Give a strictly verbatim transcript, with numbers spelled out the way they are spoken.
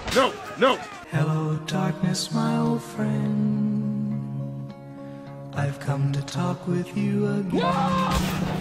no, no! Hello, darkness, my old friend. I've come to talk with you again.